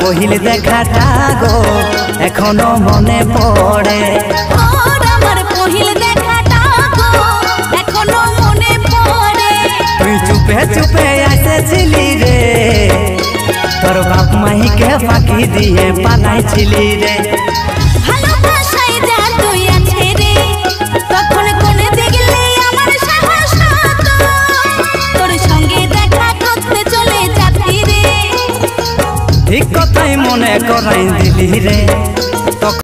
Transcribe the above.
পহিল দেখাটা গো এখনো মনে পড়ে। আমার পহিল দেখাটা গো এখনো মনে পড়ে। তুই চুপে চুপে আসেছিলি রে, তোর বাপ মাইকে ফাঁকি দিয়ে পালাইছিলি রে। ভালোবাসায় যা তুই আছে রে, তখন কোনে দেখলে আমার সাহস হতো, তোর সঙ্গে দেখা করতে চলে যাচ্ছি রে। ঠিক কথাই মনে করাই দিলি রে।